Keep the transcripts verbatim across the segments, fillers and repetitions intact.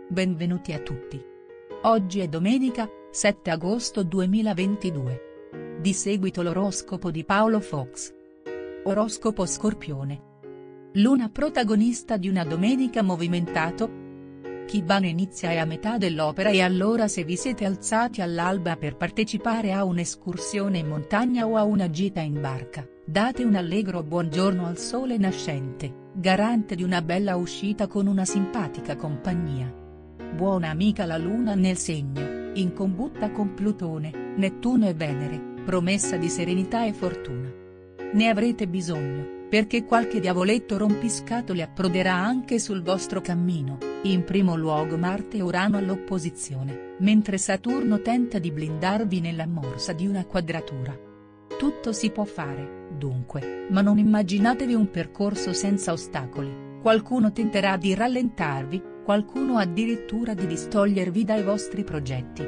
Benvenuti a tutti. Oggi è domenica, sette agosto duemilaventidue. Di seguito l'oroscopo di Paolo Fox. Oroscopo Scorpione. Luna protagonista di una domenica movimentato? Chi bene inizia è a metà dell'opera e allora se vi siete alzati all'alba per partecipare a un'escursione in montagna o a una gita in barca, date un allegro buongiorno al sole nascente, garante di una bella uscita con una simpatica compagnia. Buona amica la luna nel segno, in combutta con Plutone, Nettuno e Venere, promessa di serenità e fortuna. Ne avrete bisogno, perché qualche diavoletto rompiscatole approderà anche sul vostro cammino, in primo luogo Marte e Urano all'opposizione, mentre Saturno tenta di blindarvi nella morsa di una quadratura. Tutto si può fare, dunque, ma non immaginatevi un percorso senza ostacoli, qualcuno tenterà di rallentarvi, qualcuno addirittura di distogliervi dai vostri progetti.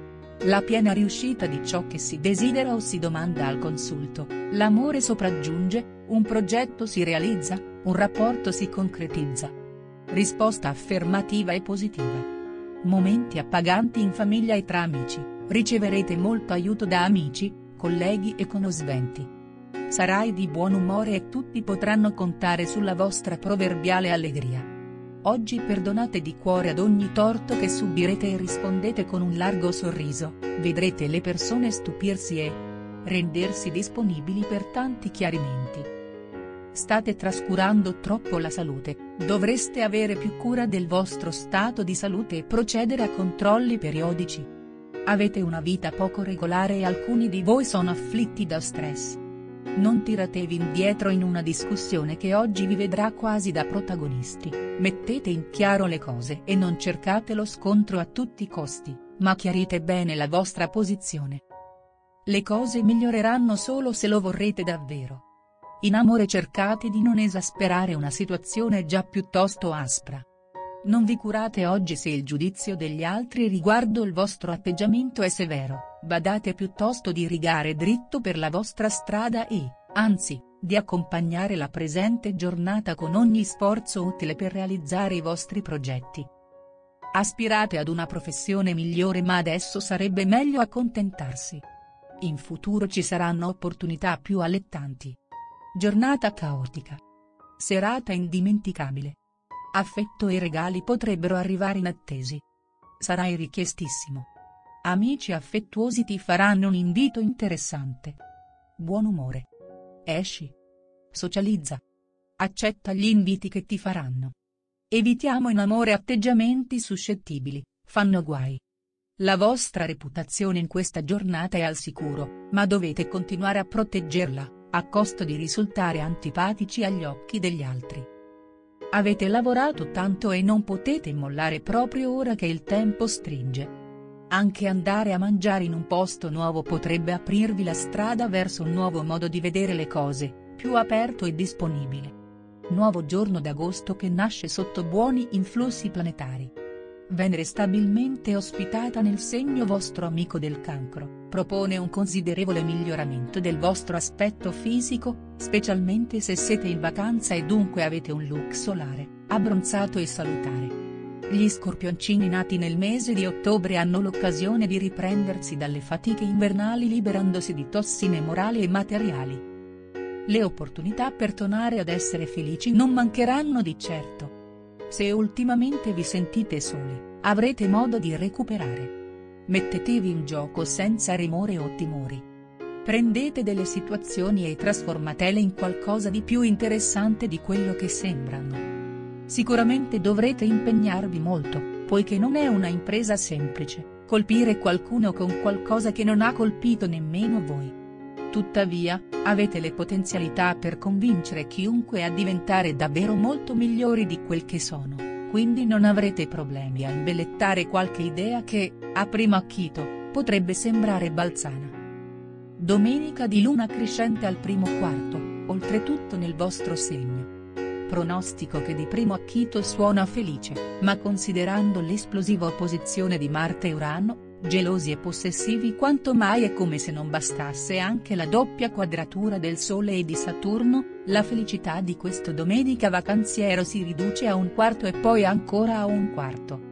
La piena riuscita di ciò che si desidera o si domanda al consulto, l'amore sopraggiunge, un progetto si realizza, un rapporto si concretizza. Risposta affermativa e positiva. Momenti appaganti in famiglia e tra amici, riceverete molto aiuto da amici, colleghi e conoscenti. Sarai di buon umore e tutti potranno contare sulla vostra proverbiale allegria. Oggi perdonate di cuore ad ogni torto che subirete e rispondete con un largo sorriso, vedrete le persone stupirsi e rendersi disponibili per tanti chiarimenti. State trascurando troppo la salute, dovreste avere più cura del vostro stato di salute e procedere a controlli periodici. Avete una vita poco regolare e alcuni di voi sono afflitti da stress. Non tiratevi indietro in una discussione che oggi vi vedrà quasi da protagonisti, mettete in chiaro le cose e non cercate lo scontro a tutti i costi, ma chiarite bene la vostra posizione. Le cose miglioreranno solo se lo vorrete davvero. In amore cercate di non esasperare una situazione già piuttosto aspra. Non vi curate oggi se il giudizio degli altri riguardo il vostro atteggiamento è severo, badate piuttosto di rigare dritto per la vostra strada e, anzi, di accompagnare la presente giornata con ogni sforzo utile per realizzare i vostri progetti. Aspirate ad una professione migliore ma adesso sarebbe meglio accontentarsi. In futuro ci saranno opportunità più allettanti. Giornata caotica. Serata indimenticabile. Affetto e regali potrebbero arrivare inattesi. Sarai richiestissimo. Amici affettuosi ti faranno un invito interessante. Buon umore. Esci. Socializza. Accetta gli inviti che ti faranno. Evitiamo in amore atteggiamenti suscettibili, fanno guai. La vostra reputazione in questa giornata è al sicuro, ma dovete continuare a proteggerla, a costo di risultare antipatici agli occhi degli altri. Avete lavorato tanto e non potete mollare proprio ora che il tempo stringe. Anche andare a mangiare in un posto nuovo potrebbe aprirvi la strada verso un nuovo modo di vedere le cose, più aperto e disponibile. Nuovo giorno d'agosto che nasce sotto buoni influssi planetari. Venere stabilmente ospitata nel segno vostro amico del Cancro, propone un considerevole miglioramento del vostro aspetto fisico, specialmente se siete in vacanza e dunque avete un look solare, abbronzato e salutare. Gli scorpioncini nati nel mese di ottobre hanno l'occasione di riprendersi dalle fatiche invernali liberandosi di tossine morali e materiali. Le opportunità per tornare ad essere felici non mancheranno di certo. Se ultimamente vi sentite soli, avrete modo di recuperare. Mettetevi in gioco senza remore o timori. Prendete delle situazioni e trasformatele in qualcosa di più interessante di quello che sembrano. Sicuramente dovrete impegnarvi molto, poiché non è una impresa semplice, colpire qualcuno con qualcosa che non ha colpito nemmeno voi. Tuttavia, avete le potenzialità per convincere chiunque a diventare davvero molto migliori di quel che sono, quindi non avrete problemi a imbellettare qualche idea che, a primo acchito, potrebbe sembrare balzana. Domenica di luna crescente al primo quarto, oltretutto nel vostro segno. Pronostico che di primo acchito suona felice, ma considerando l'esplosiva opposizione di Marte e Urano, gelosi e possessivi quanto mai e come se non bastasse anche la doppia quadratura del Sole e di Saturno, la felicità di questo domenica vacanziero si riduce a un quarto e poi ancora a un quarto.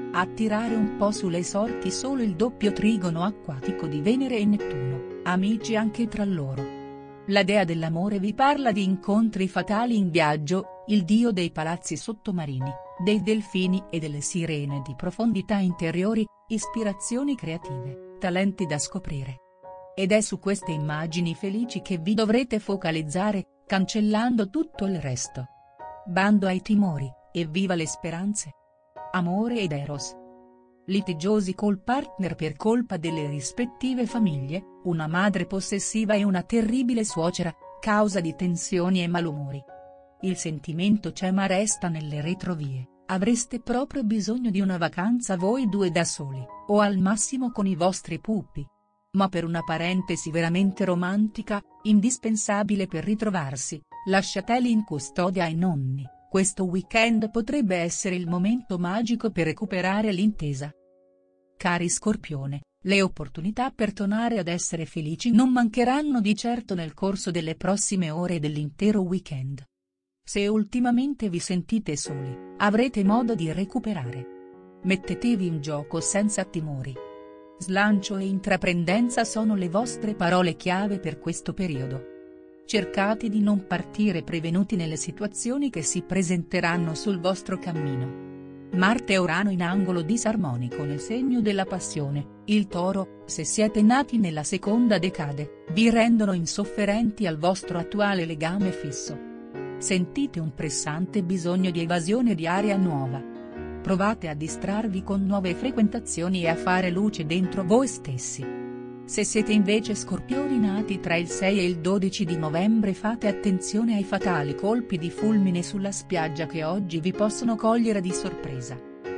A tirare un po' sulle sorti solo il doppio trigono acquatico di Venere e Nettuno, amici anche tra loro. La dea dell'amore vi parla di incontri fatali in viaggio, il dio dei palazzi sottomarini, dei delfini e delle sirene di profondità interiori, ispirazioni creative, talenti da scoprire. Ed è su queste immagini felici che vi dovrete focalizzare, cancellando tutto il resto. Bando ai timori, e viva le speranze. Amore ed Eros. Litigiosi col partner per colpa delle rispettive famiglie, una madre possessiva e una terribile suocera, causa di tensioni e malumori. Il sentimento c'è ma resta nelle retrovie, avreste proprio bisogno di una vacanza voi due da soli, o al massimo con i vostri pupi. Ma per una parentesi veramente romantica, indispensabile per ritrovarsi, lasciateli in custodia ai nonni. Questo weekend potrebbe essere il momento magico per recuperare l'intesa. Cari Scorpione, le opportunità per tornare ad essere felici non mancheranno di certo nel corso delle prossime ore e dell'intero weekend. Se ultimamente vi sentite soli, avrete modo di recuperare. Mettetevi in gioco senza timori. Slancio e intraprendenza sono le vostre parole chiave per questo periodo. Cercate di non partire prevenuti nelle situazioni che si presenteranno sul vostro cammino. Marte e Urano in angolo disarmonico nel segno della passione, il Toro, se siete nati nella seconda decade, vi rendono insofferenti al vostro attuale legame fisso. Sentite un pressante bisogno di evasione di aria nuova. Provate a distrarvi con nuove frequentazioni e a fare luce dentro voi stessi. Se siete invece Scorpioni nati tra il sei e il dodici di novembre, fate attenzione ai fatali colpi di fulmine sulla spiaggia che oggi vi possono cogliere di sorpresa.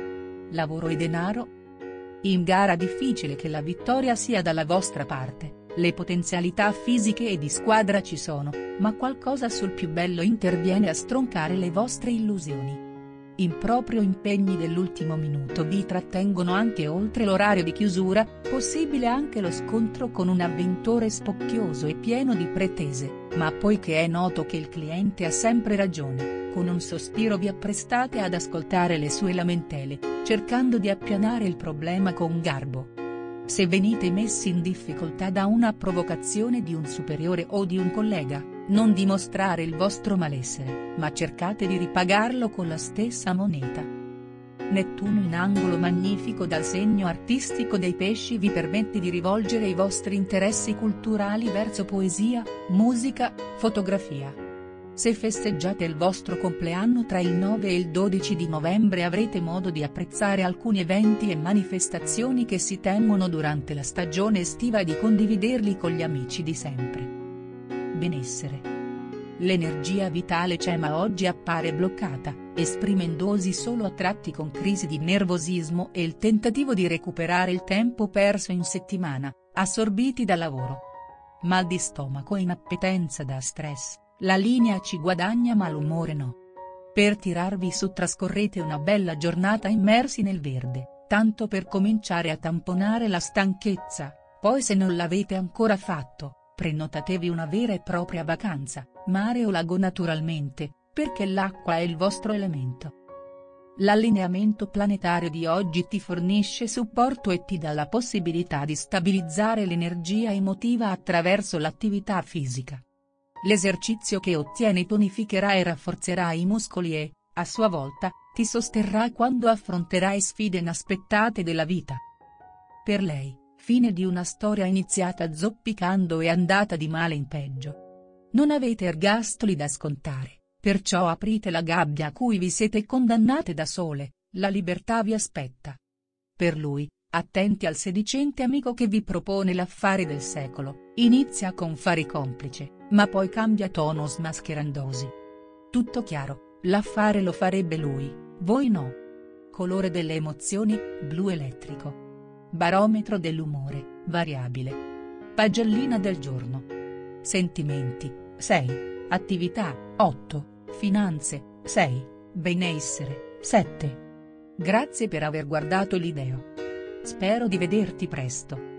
Lavoro e denaro? In gara difficile che la vittoria sia dalla vostra parte, le potenzialità fisiche e di squadra ci sono, ma qualcosa sul più bello interviene a stroncare le vostre illusioni. Improprio impegni dell'ultimo minuto vi trattengono anche oltre l'orario di chiusura, possibile anche lo scontro con un avventore spocchioso e pieno di pretese, ma poiché è noto che il cliente ha sempre ragione, con un sospiro vi apprestate ad ascoltare le sue lamentele, cercando di appianare il problema con garbo. Se venite messi in difficoltà da una provocazione di un superiore o di un collega, non dimostrare il vostro malessere, ma cercate di ripagarlo con la stessa moneta. Nettuno in angolo magnifico dal segno artistico dei Pesci vi permette di rivolgere i vostri interessi culturali verso poesia, musica, fotografia. Se festeggiate il vostro compleanno tra il nove e il dodici di novembre avrete modo di apprezzare alcuni eventi e manifestazioni che si tengono durante la stagione estiva e di condividerli con gli amici di sempre. Benessere. L'energia vitale c'è ma oggi appare bloccata, esprimendosi solo a tratti con crisi di nervosismo e il tentativo di recuperare il tempo perso in settimana, assorbiti dal lavoro. Mal di stomaco e inappetenza da stress, la linea ci guadagna ma l'umore no. Per tirarvi su trascorrete una bella giornata immersi nel verde, tanto per cominciare a tamponare la stanchezza, poi se non l'avete ancora fatto, prenotatevi una vera e propria vacanza, mare o lago naturalmente, perché l'acqua è il vostro elemento. L'allineamento planetario di oggi ti fornisce supporto e ti dà la possibilità di stabilizzare l'energia emotiva attraverso l'attività fisica. L'esercizio che ottieni tonificherà e rafforzerà i muscoli e, a sua volta, ti sosterrà quando affronterai sfide inaspettate della vita. Per lei, fine di una storia iniziata zoppicando e andata di male in peggio. Non avete ergastoli da scontare, perciò aprite la gabbia a cui vi siete condannate da sole, la libertà vi aspetta. Per lui, attenti al sedicente amico che vi propone l'affare del secolo, inizia con fare complice, ma poi cambia tono smascherandosi. Tutto chiaro, l'affare lo farebbe lui, voi no. Colore delle emozioni, blu elettrico. Barometro dell'umore, variabile. Pagellina del giorno. Sentimenti, sei, attività, otto, finanze, sei, benessere, sette. Grazie per aver guardato il video. Spero di vederti presto.